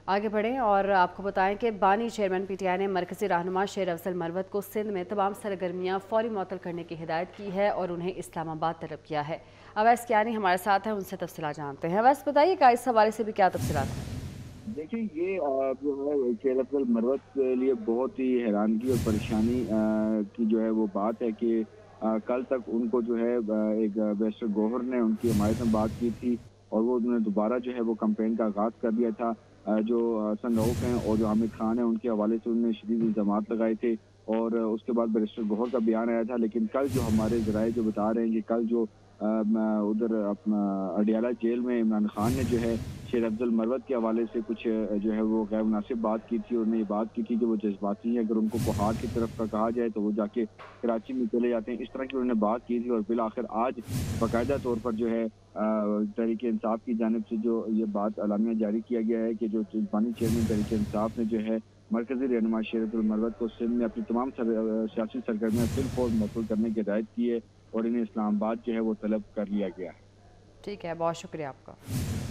आगे बढ़ें और आपको बताएं कि बानी चेयरमैन पीटीआई ने मरकजी रहनुमा शेर अफजल मरवत को सिंध में तमाम सरगर्मियां फौरी मुअत्तल करने की हिदायत की है और उन्हें इस्लामाबाद तलब किया है। अवैस कियानी हमारे साथ हैं, उनसे तफसीलात जानते हैं। अवैस बताइएगा इस हवाले से भी क्या तफसीलात हैं? देखिए ये जो है शेर अफजल मरवत के लिए बहुत ही हैरानगी और परेशानी की जो है वो बात है कि कल तक उनको जो है एक बैरिस्टर गौहर ने उनकी हमायत में बात की थी और वो उन्होंने दोबारा जो है वो कैंपेन का आगाज कर दिया था। जो हसन रऊफ हैं और जो हामिद खान है उनके हवाले से उन्होंने शदीद इल्जामात लगाए थे और उसके बाद बैरिस्टर गौहर का बयान आया था। लेकिन कल जो हमारे जराए जो बता रहे हैं कि कल जो उधर अपना अडियाला जेल में इमरान खान ने जो है शेर अफजल मरवत के हवाले से कुछ जो है वो गैर मुनासिब बात की थी। उन्होंने ये बात की थी कि वो जज्बाती हैं, अगर उनको कोहाट की तरफ का कहा जाए तो वो जाके कराची में चले जाते हैं। इस तरह की उन्होंने बात की थी और फिर आखिर आज बाकायदा तौर पर जो है तहरीक इंसाफ की जानिब से जो ये बात एलामिया जारी किया गया है कि जो बानी चेयरमैन तहरीक इंसाफ ने जो है मरकजी रहनुमा शेर अफजल मरवत को सिंध में अपनी तमाम सियासी सरगर्मियां फिल फौर मुअत्तल करने की हिदायत की है और इन्हें इस्लामाबाद जो है वो तलब कर लिया गया है। ठीक है, बहुत शुक्रिया आपका।